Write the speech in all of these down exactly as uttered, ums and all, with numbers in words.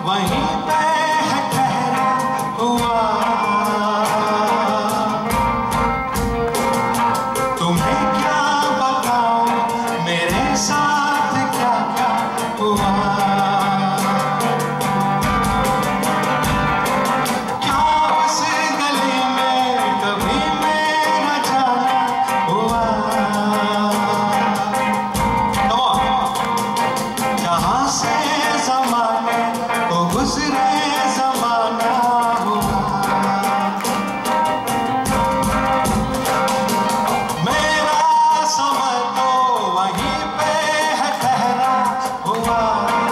वहीं पे है ठहरा हुआ। तुम्हें क्या बताऊं मेरे साथ क्या क्या हुआ। क्या उस गली में कभी मेरा जाना हुआ। जहाँ से ज़माने को गुज़रे ज़माना हुआ। मेरा समय तो वहीं पे है ठहरा हुआ।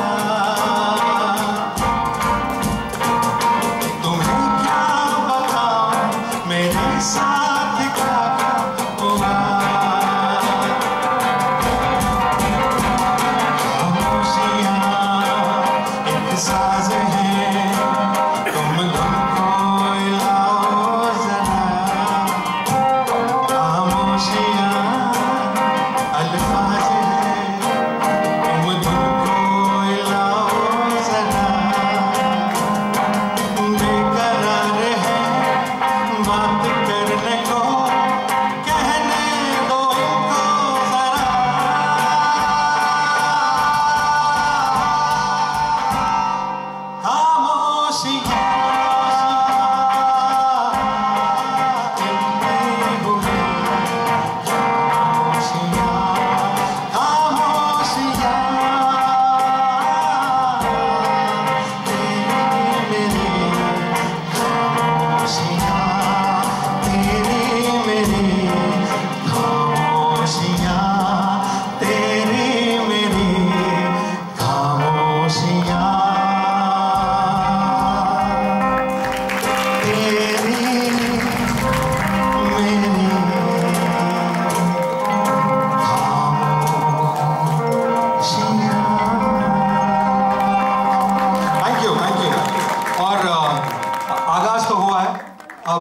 तुम्हें क्या बताऊं मेरे साथ क्या क्या हुआ। खामोशियाँ एक साज है, तुम धुन को हिलाओ जरा। खामोशियाँ अल्फाज है, तुम धुन को हिलाओ जरा। बेकरार है बात करने को, कहने दो इनको जरा। खामोशियाँ